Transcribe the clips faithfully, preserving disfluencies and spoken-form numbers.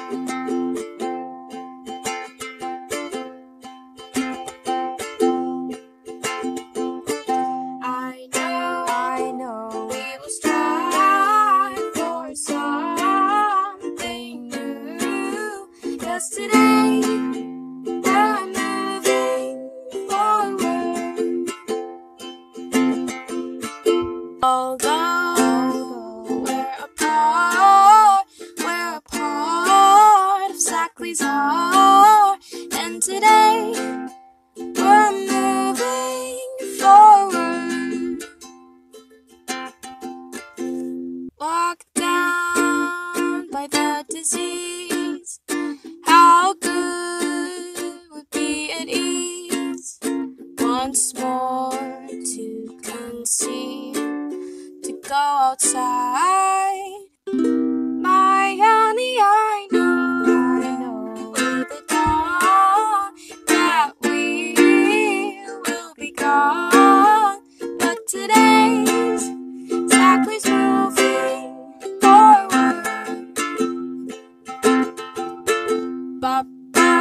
I know, I know, we will strive for something new. 'Cause today we're moving forward. Although we're apart, we're a part of Sackley's heart. And today we're moving forward. Locked down by the disease, how good would be at ease once more to conceive, to go outside. My honey, I know, I know with the dawn that we will be gone. But today's Sackley's moving forward. Ba-ba,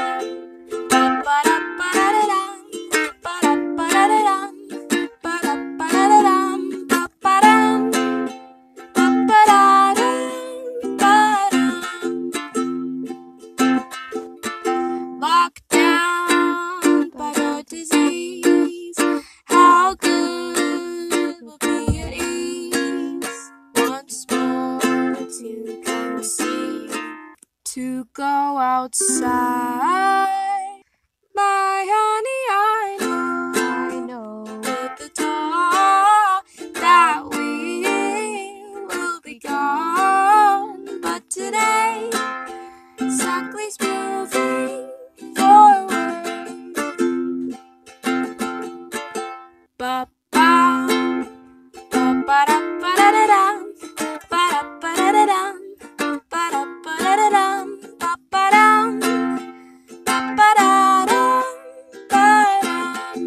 ba-ba-da-ba-da-da-dum, ba-da-ba-da-da-dum, ba-da-ba-da-da-dum, ba-ba-dum, ba-ba-da-dum, ba-dum. Locked down by the disease, how good will be at ease once more to conceive, to go outside. My honey, I know, I know with the dawn that we will be gone. But today Sackley's moving forward. Ba-ba, ba-ba-da-ba-da-da-dum, ba-da-ba-da-da-dum, ba-da-ba-da-da-dum, ba-ba-dum, ba-ba-da-dum, ba-dum.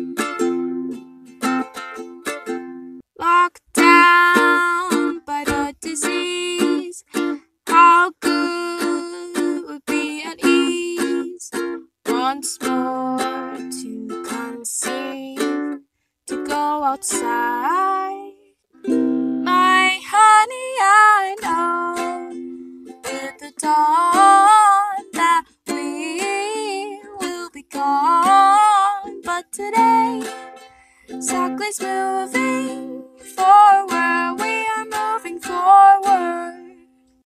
Locked down by the disease, how good would be at ease once more to conceive, to go outside. My honey, I know with the dawn that we will be gone. But today Sackley's moving